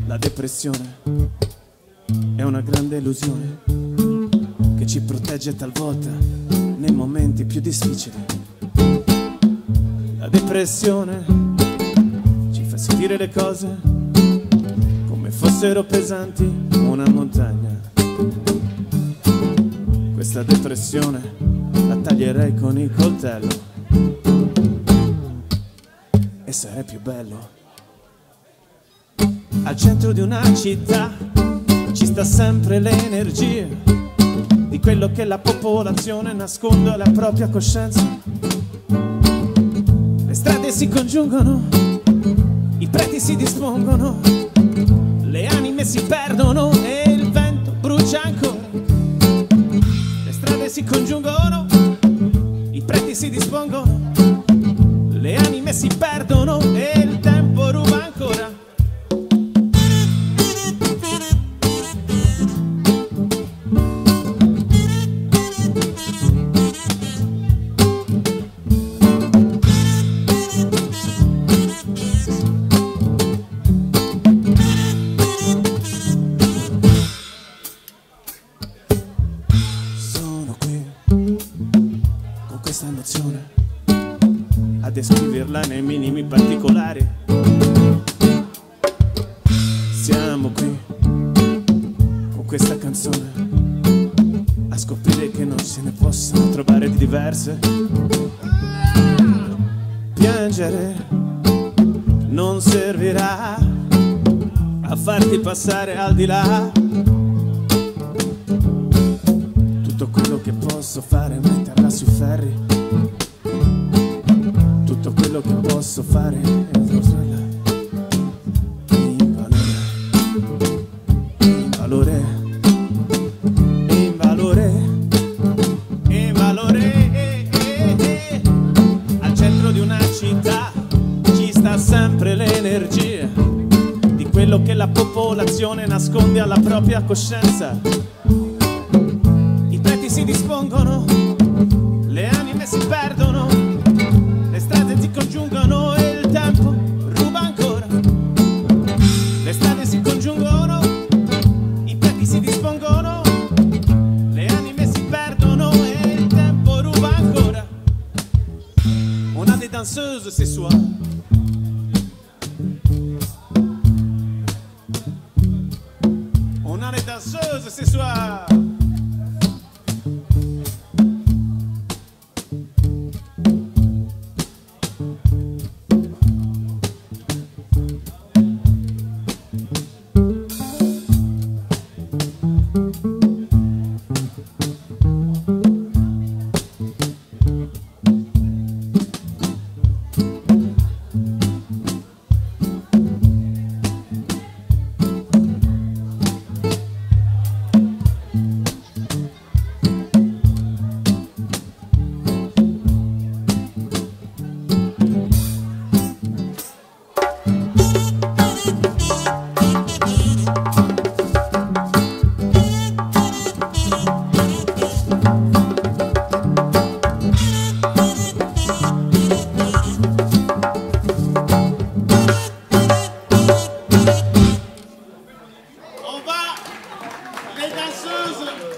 La depressione è una grande illusione che ci protegge talvolta nei momenti più difficili. La depressione ci fa sentire le cose come fossero pesanti una montagna. Questa depressione la taglierei con il coltello e sarei più bello. Al centro di una città ci sta sempre l'energia di quello che la popolazione nasconde alla propria coscienza. Le strade si congiungono, i preti si dispongono, le anime si perdono e il vento brucia ancora. Le strade si congiungono, i preti si dispongono, le anime si perdono e il tempo ruba ancora. Questa emozione a descriverla nei minimi particolari. Siamo qui con questa canzone a scoprire che non se ne possono trovare di diverse. Piangere non servirà a farti passare al di là. Tutto quello che posso fare è metterla sui ferri. Tutto quello che posso fare è mostrarla in valore, in valore, in valore. Al centro di una città ci sta sempre l'energia di quello che la popolazione nasconde alla propria coscienza. Si dispongono, le anime si perdono, le strade si congiungono e il tempo ruba ancora. Le strade si congiungono, i preti si dispongono, le anime si perdono e il tempo ruba ancora. On a des danseuses ce soir. On a des danseuses ce soir. Les danseuses